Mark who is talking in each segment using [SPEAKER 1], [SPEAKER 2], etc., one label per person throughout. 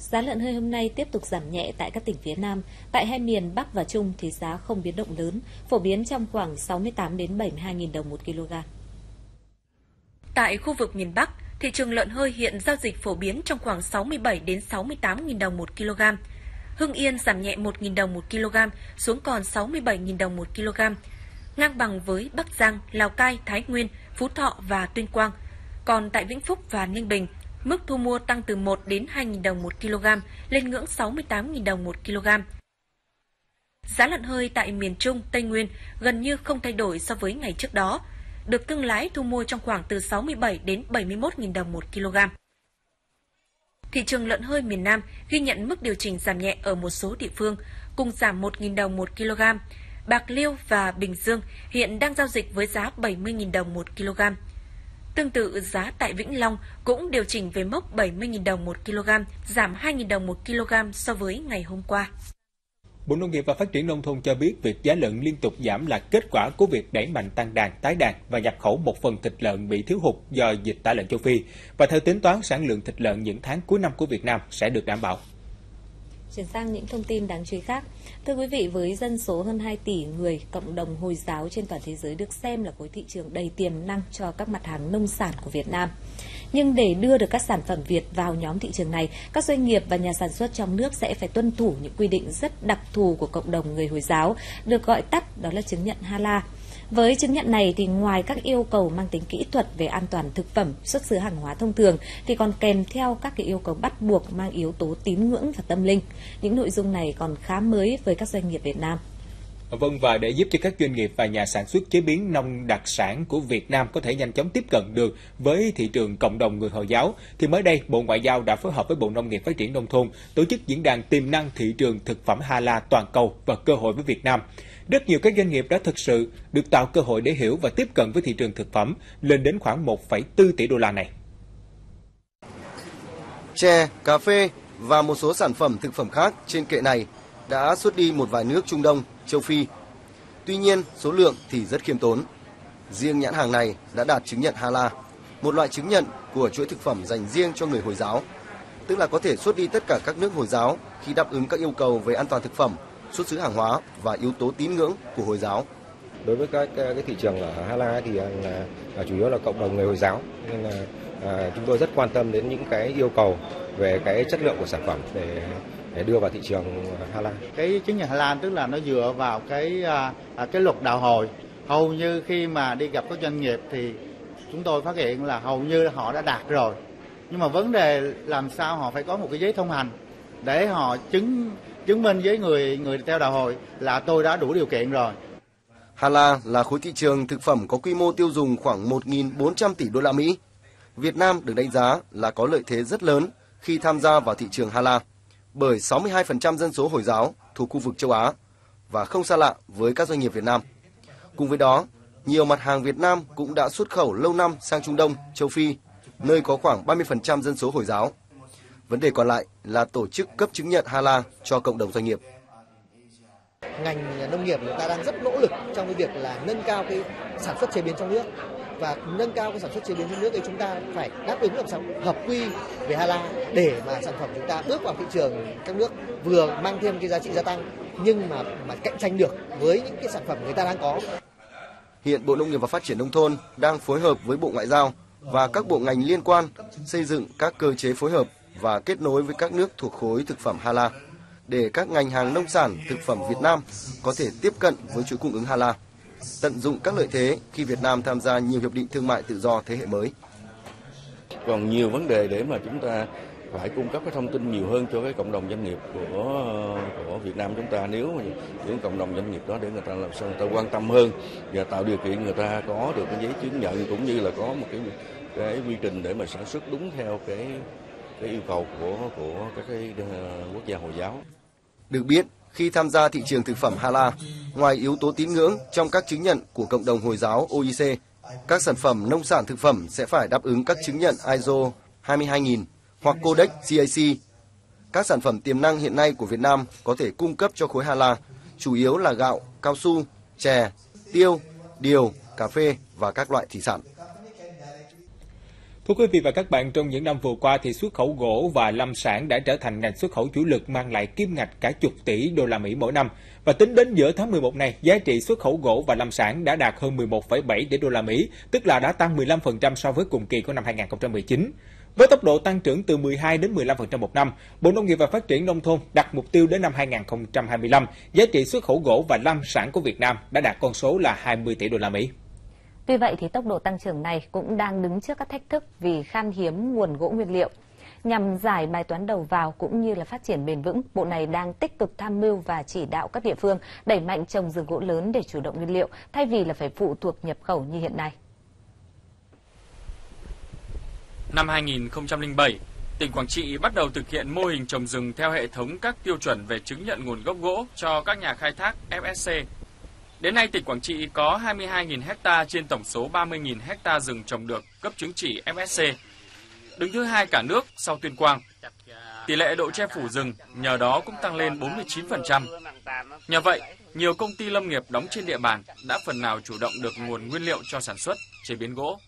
[SPEAKER 1] Giá lợn hơi hôm nay tiếp tục giảm nhẹ tại các tỉnh phía Nam. Tại hai miền Bắc và Trung thì giá không biến động lớn, phổ biến trong khoảng 68 đến 72.000 đồng 1 kg.
[SPEAKER 2] Tại khu vực miền Bắc, thị trường lợn hơi hiện giao dịch phổ biến trong khoảng 67 đến 68.000 đồng 1 kg. Hưng Yên giảm nhẹ 1.000 đồng 1 kg xuống còn 67.000 đồng 1 kg, ngang bằng với Bắc Giang, Lào Cai, Thái Nguyên, Phú Thọ và Tuyên Quang. Còn tại Vĩnh Phúc và Ninh Bình, mức thu mua tăng từ 1 đến 2.000 đồng 1 kg lên ngưỡng 68.000 đồng 1 kg. Giá lợn hơi tại miền Trung, Tây Nguyên gần như không thay đổi so với ngày trước đó, được thương lái thu mua trong khoảng từ 67 đến 71.000 đồng 1 kg. Thị trường lợn hơi miền Nam ghi nhận mức điều chỉnh giảm nhẹ ở một số địa phương, cùng giảm 1.000 đồng 1 kg. Bạc Liêu và Bình Dương hiện đang giao dịch với giá 70.000 đồng 1 kg. Tương tự, giá tại Vĩnh Long cũng điều chỉnh về mốc 70.000 đồng 1 kg, giảm 2.000 đồng 1 kg so với ngày hôm qua.
[SPEAKER 3] Bộ Nông nghiệp và Phát triển Nông thôn cho biết việc giá lợn liên tục giảm là kết quả của việc đẩy mạnh tăng đàn, tái đàn và nhập khẩu một phần thịt lợn bị thiếu hụt do dịch tả lợn châu Phi. Và theo tính toán, sản lượng thịt lợn những tháng cuối năm của Việt Nam sẽ được đảm bảo.
[SPEAKER 1] Chuyển sang những thông tin đáng chú ý khác. Thưa quý vị, với dân số hơn 2 tỷ người, cộng đồng Hồi giáo trên toàn thế giới được xem là khối thị trường đầy tiềm năng cho các mặt hàng nông sản của Việt Nam. Nhưng để đưa được các sản phẩm Việt vào nhóm thị trường này, các doanh nghiệp và nhà sản xuất trong nước sẽ phải tuân thủ những quy định rất đặc thù của cộng đồng người Hồi giáo, được gọi tắt đó là chứng nhận Halal. Với chứng nhận này thì ngoài các yêu cầu mang tính kỹ thuật về an toàn thực phẩm, xuất xứ hàng hóa thông thường thì còn kèm theo các cái yêu cầu bắt buộc mang yếu tố tín ngưỡng và tâm linh. Những nội dung này còn khá mới với các doanh nghiệp Việt Nam.
[SPEAKER 3] Vâng, và để giúp cho các doanh nghiệp và nhà sản xuất chế biến nông đặc sản của Việt Nam có thể nhanh chóng tiếp cận được với thị trường cộng đồng người Hồi giáo, thì mới đây Bộ Ngoại giao đã phối hợp với Bộ Nông nghiệp Phát triển Nông thôn tổ chức diễn đàn tiềm năng thị trường thực phẩm Halal toàn cầu và cơ hội với Việt Nam. Rất nhiều các doanh nghiệp đã thực sự được tạo cơ hội để hiểu và tiếp cận với thị trường thực phẩm lên đến khoảng 1,4 tỷ đô la này.
[SPEAKER 4] Chè, cà phê và một số sản phẩm thực phẩm khác trên kệ này đã xuất đi một vài nước Trung Đông, châu Phi. Tuy nhiên, số lượng thì rất khiêm tốn. Riêng nhãn hàng này đã đạt chứng nhận Halal, một loại chứng nhận của chuỗi thực phẩm dành riêng cho người Hồi giáo, tức là có thể xuất đi tất cả các nước Hồi giáo khi đáp ứng các yêu cầu về an toàn thực phẩm, xuất xứ hàng hóa và yếu tố tín ngưỡng của Hồi giáo.
[SPEAKER 5] Đối với các cái thị trường ở Halal thì là chủ yếu là cộng đồng người Hồi giáo, nên là chúng tôi rất quan tâm đến những cái yêu cầu về cái chất lượng của sản phẩm để đưa vào thị trường Halal.
[SPEAKER 6] Cái chứng nhận Halal tức là nó dựa vào cái luật đạo hồi. Hầu như khi mà đi gặp các doanh nghiệp thì chúng tôi phát hiện là hầu như họ đã đạt rồi. Nhưng mà vấn đề làm sao họ phải có một cái giấy thông hành để họ chứng minh với người theo đạo hồi là tôi đã đủ điều kiện rồi.
[SPEAKER 4] Halal là khối thị trường thực phẩm có quy mô tiêu dùng khoảng 1.400 tỷ đô la Mỹ. Việt Nam được đánh giá là có lợi thế rất lớn khi tham gia vào thị trường Halal, bởi 62% dân số Hồi giáo thuộc khu vực châu Á và không xa lạ với các doanh nghiệp Việt Nam. Cùng với đó, nhiều mặt hàng Việt Nam cũng đã xuất khẩu lâu năm sang Trung Đông, châu Phi, nơi có khoảng 30% dân số Hồi giáo. Vấn đề còn lại là tổ chức cấp chứng nhận Halal cho cộng đồng doanh nghiệp.
[SPEAKER 7] Ngành nông nghiệp chúng ta đang rất nỗ lực trong cái việc là nâng cao cái sản xuất chế biến trong nước, và nâng cao cái sản xuất chế biến trong nước thì chúng ta phải đáp ứng làm sao hợp quy về Halal để mà sản phẩm chúng ta bước vào thị trường các nước vừa mang thêm cái giá trị gia tăng nhưng mà cạnh tranh được với những cái sản phẩm người ta đang có.
[SPEAKER 4] Hiện Bộ Nông nghiệp và Phát triển Nông thôn đang phối hợp với Bộ Ngoại giao và các bộ ngành liên quan xây dựng các cơ chế phối hợp và kết nối với các nước thuộc khối thực phẩm Halal để các ngành hàng nông sản thực phẩm Việt Nam có thể tiếp cận với chuỗi cung ứng Halal, tận dụng các lợi thế khi Việt Nam tham gia nhiều hiệp định thương mại tự do thế hệ mới.
[SPEAKER 8] Còn nhiều vấn đề để mà chúng ta phải cung cấp cái thông tin nhiều hơn cho cái cộng đồng doanh nghiệp của Việt Nam chúng ta, nếu mà những cộng đồng doanh nghiệp đó để người ta làm sao người ta quan tâm hơn và tạo điều kiện người ta có được cái giấy chứng nhận cũng như là có một cái quy trình để mà sản xuất đúng theo cái yêu cầu của các cái quốc gia Hồi giáo.
[SPEAKER 4] Được biết, khi tham gia thị trường thực phẩm Halal, ngoài yếu tố tín ngưỡng trong các chứng nhận của cộng đồng Hồi giáo OIC, các sản phẩm nông sản thực phẩm sẽ phải đáp ứng các chứng nhận ISO 22000 hoặc Codex CAC. Các sản phẩm tiềm năng hiện nay của Việt Nam có thể cung cấp cho khối Halal chủ yếu là gạo, cao su, chè, tiêu, điều, cà phê và các loại thủy sản.
[SPEAKER 3] Thưa quý vị và các bạn, trong những năm vừa qua thì xuất khẩu gỗ và lâm sản đã trở thành ngành xuất khẩu chủ lực mang lại kim ngạch cả chục tỷ đô la Mỹ mỗi năm. Và tính đến giữa tháng 11 này, giá trị xuất khẩu gỗ và lâm sản đã đạt hơn 11,7 tỷ đô la Mỹ, tức là đã tăng 15% so với cùng kỳ của năm 2019. Với tốc độ tăng trưởng từ 12 đến 15% một năm, Bộ Nông nghiệp và Phát triển Nông thôn đặt mục tiêu đến năm 2025, giá trị xuất khẩu gỗ và lâm sản của Việt Nam đã đạt con số là 20 tỷ đô la Mỹ.
[SPEAKER 1] Tuy vậy thì tốc độ tăng trưởng này cũng đang đứng trước các thách thức vì khan hiếm nguồn gỗ nguyên liệu. Nhằm giải bài toán đầu vào cũng như là phát triển bền vững, Bộ này đang tích cực tham mưu và chỉ đạo các địa phương đẩy mạnh trồng rừng gỗ lớn để chủ động nguyên liệu, thay vì là phải phụ thuộc nhập khẩu như hiện nay.
[SPEAKER 9] Năm 2007, tỉnh Quảng Trị bắt đầu thực hiện mô hình trồng rừng theo hệ thống các tiêu chuẩn về chứng nhận nguồn gốc gỗ cho các nhà khai thác FSC. Đến nay, tỉnh Quảng Trị có 22.000 ha trên tổng số 30.000 ha rừng trồng được cấp chứng chỉ FSC, đứng thứ hai cả nước sau Tuyên Quang. Tỷ lệ độ che phủ rừng nhờ đó cũng tăng lên 49%. Nhờ vậy, nhiều công ty lâm nghiệp đóng trên địa bàn đã phần nào chủ động được nguồn nguyên liệu cho sản xuất, chế biến gỗ.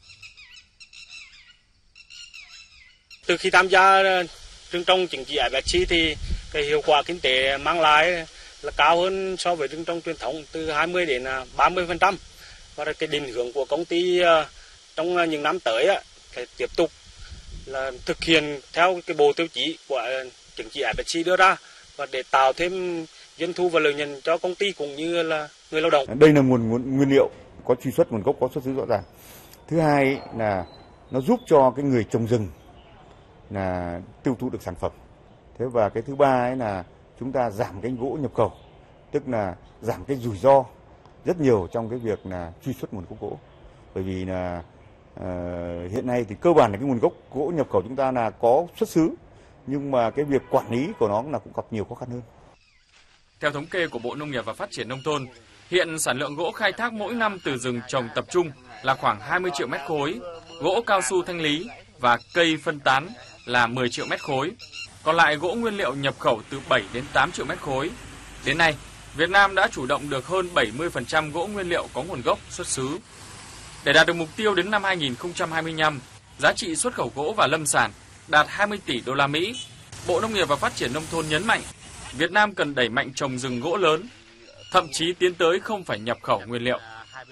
[SPEAKER 10] Từ khi tham gia rừng trồng chứng chỉ FSC thì cái hiệu quả kinh tế mang lại là cao hơn so với rừng trồng truyền thống từ 20 đến 30%. Và cái định hướng của công ty trong những năm tới sẽ tiếp tục là thực hiện theo cái bộ tiêu chí của chứng chỉ FSC đưa ra và để tạo thêm doanh thu và lợi nhuận cho công ty cũng như là người lao động.
[SPEAKER 11] Đây là nguồn nguyên liệu có truy xuất nguồn gốc, có xuất xứ rõ ràng. Thứ hai là nó giúp cho cái người trồng rừng là tiêu thụ được sản phẩm. Thế và cái thứ ba là chúng ta giảm cái gỗ nhập khẩu, tức là giảm cái rủi ro rất nhiều trong cái việc là truy xuất nguồn gốc gỗ. Bởi vì là hiện nay thì cơ bản là cái nguồn gốc gỗ nhập khẩu chúng ta là có xuất xứ, nhưng mà cái việc quản lý của nó là cũng gặp nhiều khó khăn hơn.
[SPEAKER 9] Theo thống kê của Bộ Nông nghiệp và Phát triển Nông thôn, hiện sản lượng gỗ khai thác mỗi năm từ rừng trồng tập trung là khoảng 20 triệu mét khối, gỗ cao su thanh lý và cây phân tán là 10 triệu mét khối. Còn lại gỗ nguyên liệu nhập khẩu từ 7 đến 8 triệu mét khối. Đến nay, Việt Nam đã chủ động được hơn 70% gỗ nguyên liệu có nguồn gốc xuất xứ. Để đạt được mục tiêu đến năm 2025, giá trị xuất khẩu gỗ và lâm sản đạt 20 tỷ đô la Mỹ, Bộ Nông nghiệp và Phát triển Nông thôn nhấn mạnh Việt Nam cần đẩy mạnh trồng rừng gỗ lớn, thậm chí tiến tới không phải nhập khẩu nguyên liệu.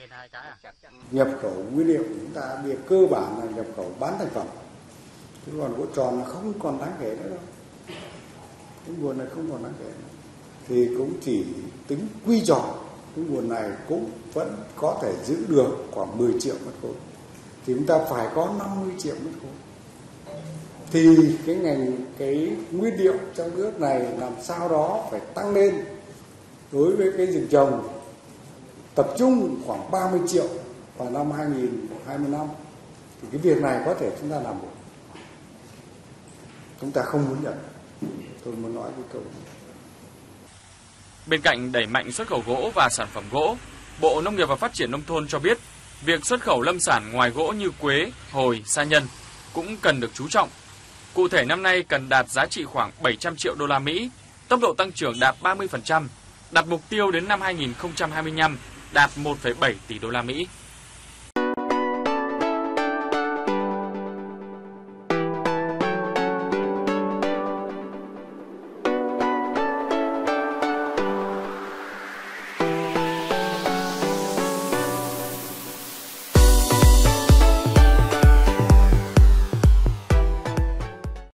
[SPEAKER 12] Nhập khẩu nguyên liệu chúng ta về cơ bản là nhập khẩu bán thành phẩm, chứ còn gỗ tròn là không còn đáng kể nữa đâu. Cái nguồn này không còn đáng kể nữa. Thì cũng chỉ tính quy tròn, cái nguồn này cũng vẫn có thể giữ được khoảng 10 triệu mét khối. Thì chúng ta phải có 50 triệu mét khối. Thì cái nguyên liệu trong nước này làm sao đó phải tăng lên. Đối với cái rừng trồng tập trung khoảng 30 triệu vào năm 2025 thì cái việc này có thể chúng ta làm được. Chúng ta không muốn nhận. Tôi muốn nói cái câu này.
[SPEAKER 9] Bên cạnh đẩy mạnh xuất khẩu gỗ và sản phẩm gỗ, Bộ Nông nghiệp và Phát triển Nông thôn cho biết việc xuất khẩu lâm sản ngoài gỗ như quế, hồi, sa nhân cũng cần được chú trọng. Cụ thể năm nay cần đạt giá trị khoảng 700 triệu đô la Mỹ, tốc độ tăng trưởng đạt 30%, đặt mục tiêu đến năm 2025 đạt 1,7 tỷ đô la Mỹ.